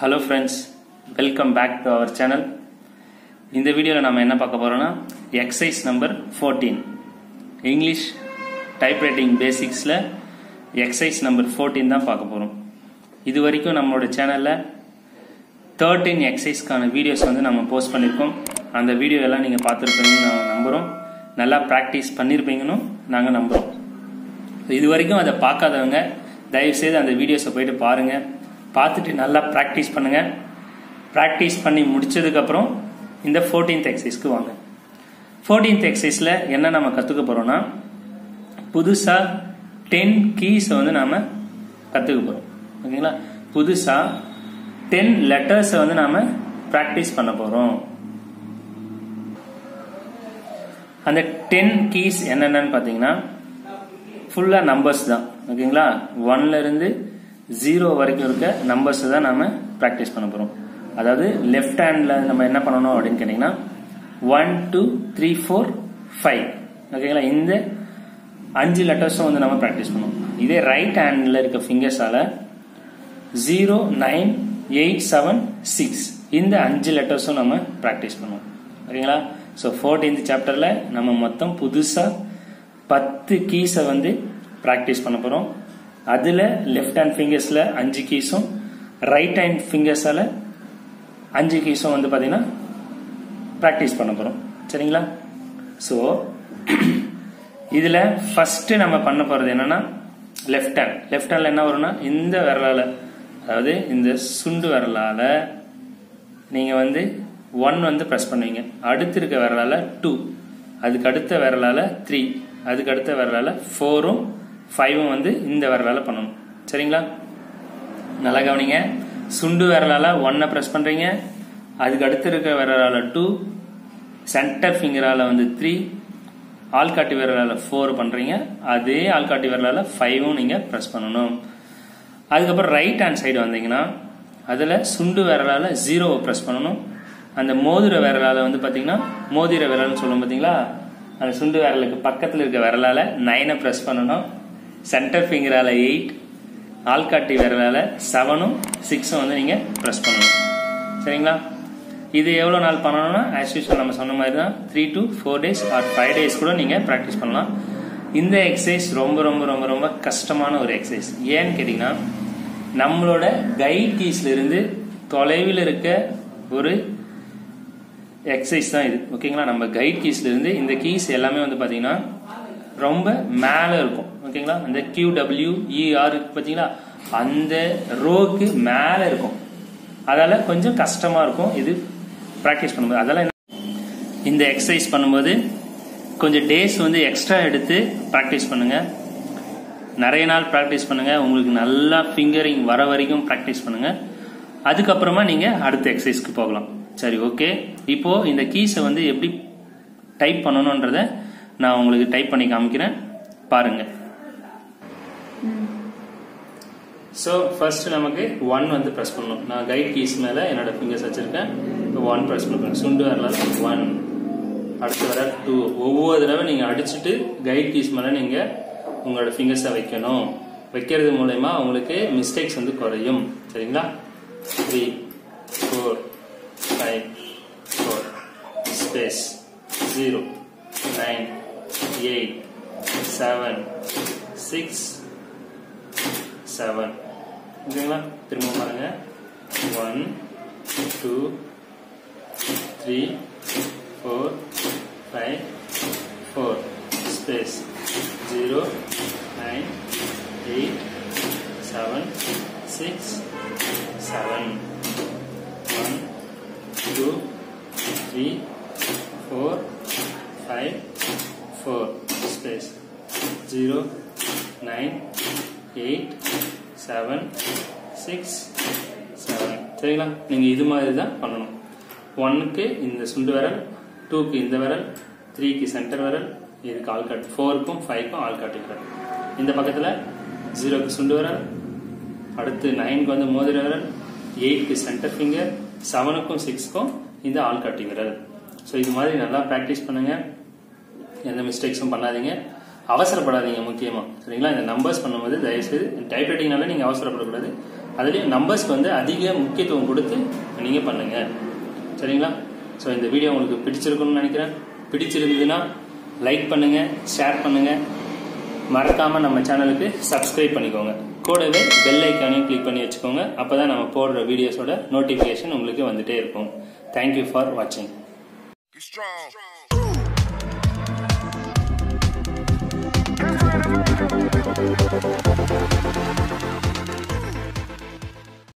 Hello friends, welcome back to our channel. இந்த வீடியோல நாம என்ன பார்க்க போறோம்னா exercise number 14 English typewriting basicsல exercise number 14 தான் பார்க்க போறோம். இது வரைக்கும் நம்மளோட சேனல்ல 13 exerciseக்கான வீடியோஸ் வந்து நாம போஸ்ட் பண்ணிருக்கோம். அந்த வீடியோ எல்லாம் நீங்க பார்த்திருப்பீங்கன்னு நான் நம்புறோம். நல்லா பிராக்டீஸ் பண்ணிருப்பீங்கன்னு நாங்க நம்புறோம். இது வரைக்கும் அதை பார்க்காதவங்க தயவு செய்து அந்த வீடியோஸை போயிட்டு பாருங்க. பார்த்துட்டு நல்லா பிராக்டீஸ் பண்ணுங்க. பிராக்டீஸ் பண்ணி முடிச்சதுக்கு அப்புறம் இந்த 14th எக்ஸசைஸ்க்கு வாங்க. 14th எக்ஸசைஸ்ல என்ன நாம கத்துக்க போறோம்னா புதுசா 10 கீஸ் வந்து நாம கத்துக்க போறோம். ஓகேங்களா? புதுசா 10 லெட்டர்ஸ் வந்து நாம பிராக்டீஸ் பண்ண போறோம். அந்த 10 கீஸ் என்னென்னு பாத்தீங்கன்னா ஃபுல்லா நம்பர்ஸ் தான். ஓகேங்களா? 1ல இருந்து 0 வரைக்கும் இருக்க நம்பர்ஸ் தான் நாம பிராக்டிஸ் பண்ண போறோம். அதாவது லெஃப்ட் ஹேண்ட்ல நம்ம என்ன பண்ணணும் அப்படின்னு கேட்டீங்கன்னா 1 2 3 4 5. ஓகேங்களா? இந்த 5 லெட்டர்ஸும் வந்து நம்ம பிராக்டிஸ் பண்ணுவோம். இதே ரைட் ஹேண்ட்ல இருக்க ஃபிங்கர்ஸால 0 9 8 7 6 இந்த 5 லெட்டர்ஸும் நம்ம பிராக்டிஸ் பண்ணுவோம். ஓகேங்களா? ஸோ 14th சாப்டர்ல நம்ம மொத்தம் புதுசா 10 கீஸை வந்து பிராக்டிஸ் பண்ண போறோம். அதுல லெஃப்ட் ஹேண்ட் ஃபிங்கர்ஸ்ல 5 கீஸும் ரைட் ஹேண்ட் ஃபிங்கர்ஸால 5 கீஸும் வந்து பாத்தீங்கன்னா பிராக்டிஸ் பண்ண போறோம். சரிங்களா? சோ இதுல ஃபர்ஸ்ட் நம்ம பண்ண போறது என்னன்னா லெஃப்ட் ஹேண்ட்ல என்ன வரும்னா இந்த விரலால, அதாவது இந்த சுண்டு விரலால நீங்க வந்து 1 வந்து பிரஸ் பண்ணுவீங்க. அடுத்து இருக்க விரலால 2, அதுக்கு அடுத்த விரலால 3, அதுக்கு அடுத்த விரலால 4ம் 5ம் வந்து இந்த விரலால பண்ணணும். சரிங்களா? நல்லா கவனிங்க. சுண்டு விரலால 1 பிரஸ் பண்றீங்க, அதுக்கு அடுத்து இருக்க விரலால 2, சென்டர் ஃபிங்கரால வந்து 3, ஆள்காட்டி விரலால 4 பண்றீங்க, அதே ஆள்காட்டி விரலால 5ம் நீங்க பிரஸ் பண்ணணும். அதுக்கப்புறம் ரைட் ஹேண்ட் சைடு வந்தீங்கன்னா அதுல சுண்டு விரலால 0 பிரஸ் பண்ணணும். அந்த மோதிர விரலால வந்து பாத்தீங்கன்னா மோதிர விரல்னு சொல்லும் பாத்தீங்களா, அந்த சுண்டு விரலுக்கு பக்கத்துல இருக்க விரலால 9 பிரஸ் பண்ணணும். சென்டர் ஃபிங்கரால 8, ஆள்காட்டி விரலால 7ம் 6ம் வந்து நீங்க பிரஸ் பண்ணணும். சரிங்களா? இது எவ்வளவு நாள் பண்ணணும்னா ஆஸ் யூசுவல் நம்ம சொன்ன மாதிரி தான் 3 to 4 days ஆர் 5 days கூட நீங்க பிராக்டிஸ் பண்ணலாம். இந்த எக்ஸசைஸ் ரொம்ப ரொம்ப ரொம்ப ரொம்ப கஷ்டமான ஒரு எக்ஸசைஸ். ஏன்னு கேட்டீங்கன்னா நம்மளோட கைட் கீஸ்ல இருந்து தொலைவில் இருக்க ஒரு எக்ஸசைஸ் தான் இது. ஓகேங்களா? நம்ம கைட் கீஸ்ல இருந்து இந்த கீஸ் எல்லாமே வந்து பாத்தீங்கன்னா ரொம்ப மேல இருக்கும். ஓகேங்களா? அந்த QWER பாத்தீங்களா, அந்த ரோக்கு மேல இருக்கும். அதால கொஞ்சம் கஷ்டமா இருக்கும் இது பிராக்டிஸ் பண்ணும்போது. அதெல்லாம் இந்த எக்ஸசைஸ் பண்ணும்போது கொஞ்சம் டேஸ் வந்து எக்ஸ்ட்ரா எடுத்து பிராக்டிஸ் பண்ணுங்க. நிறைய நாள் பிராக்டிஸ் பண்ணுங்க. உங்களுக்கு நல்லா ஃபிங்கரிங் வர வரைக்கும் பிராக்டிஸ் பண்ணுங்க. அதுக்கப்புறமா நீங்க அடுத்த எக்ஸசைஸ்க்கு போகலாம். சரி, ஓகே. இப்போ இந்த கீஸை வந்து எப்படி டைப் பண்ணணும்ன்றத நான் உங்களுக்கு டைப் பண்ணி காமிக்கிறேன், பாருங்க. ஸோ ஃபர்ஸ்ட் நமக்கு 1 வந்து ப்ரெஸ் பண்ணணும். நான் கைட் கீஸ் மேல என்னோட ஃபிங்கர்ஸ் வச்சிருக்கேன். 1 ப்ரெஸ் பண்ணுறேன். சுண்டு வரலால 1, அடுத்து வர 2. ஒவ்வொரு தடவை நீங்க அடிச்சுட்டு கைட் கீஸ் மேல நீங்க உங்களோட ஃபிங்கர்ஸை வைக்கணும். வைக்கிறது மூலயமா உங்களுக்கு மிஸ்டேக்ஸ் வந்து குறையும். சரிங்களா? 3 4 5 4 ஸ்பேஸ் 0 9 8 7 6 7. ஓகேங்களா? திரும்ப பாருங்க. 1 2 3 4 5 4 ஸ்பேஸ் 0 9 8 7 6 7. 1 2 3 4 5 4 space 0 9 8 7 6 7. சரிங்களா? நீங்க இது மாதிரி தான் பண்ணணும். 1க்கு இந்த சுண்டு விரல், 2க்கு இந்த விரல், 3க்கு சென்டர் விரல், இதுக்கு ஆள்காட்டி, 4க்கும் 5க்கும் ஆள்காட்டி விரல். இந்த பக்கத்துல 0க்கு சுண்டு விரல், அடுத்து 9க்கு வந்து மோதிர விரல், 8க்கு சென்டர் ஃபிங்கர், 7க்கும் 6க்கும் இந்த ஆள்காட்டி விரல். ஸோ இது மாதிரி நல்லா ப்ராக்டிஸ் பண்ணுங்க. எந்த மிஸ்டேக்ஸும் பண்ணாதீங்க. அவசரப்படாதீங்க முக்கியமாக, சரிங்களா? இந்த நம்பர்ஸ் பண்ணும்போது தயவுசெய்து டைப்ரைட்டிங்னால நீங்கள் அவசரப்படக்கூடாது. அதுலேயும் நம்பர்ஸ்க்கு வந்து அதிக முக்கியத்துவம் கொடுத்து நீங்கள் பண்ணுங்கள், சரிங்களா? ஸோ இந்த வீடியோ உங்களுக்கு பிடிச்சிருக்குன்னு நினைக்கிறேன். பிடிச்சிருந்ததுன்னா லைக் பண்ணுங்கள், ஷேர் பண்ணுங்கள், மறக்காமல் நம்ம சேனலுக்கு சப்ஸ்கிரைப் பண்ணிக்கோங்க. கூடவே பெல் ஐக்கானையும் கிளிக் பண்ணி வச்சுக்கோங்க. அப்போ தான் நம்ம போடுற வீடியோஸோட நோட்டிஃபிகேஷன் உங்களுக்கு வந்துட்டே இருக்கும். தேங்க்யூ ஃபார் வாட்சிங்.